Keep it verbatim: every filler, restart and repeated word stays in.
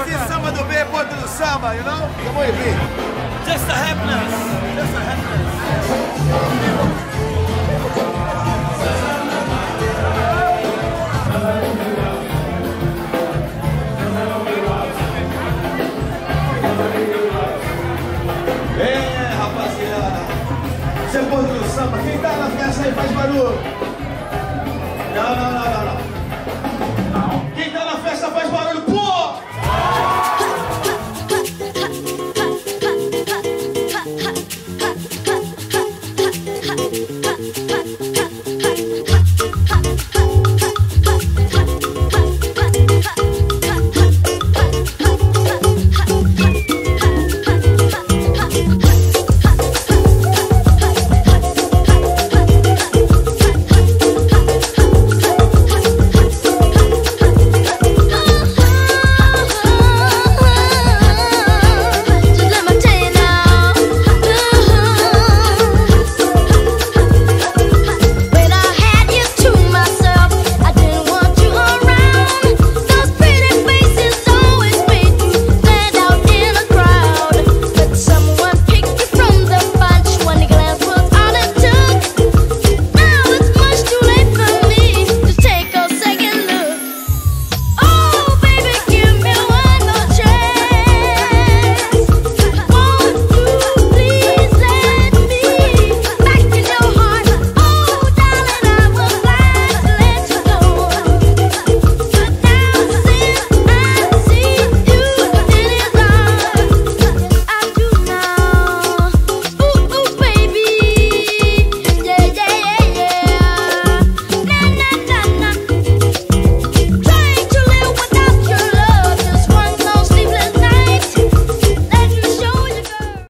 This is Samba do B, Porto do Samba, you know? Come on, B. Just a happiness. Just a happiness. É, rapaziada. Você é Porto do Samba. Quem tá na festa aí faz barulho.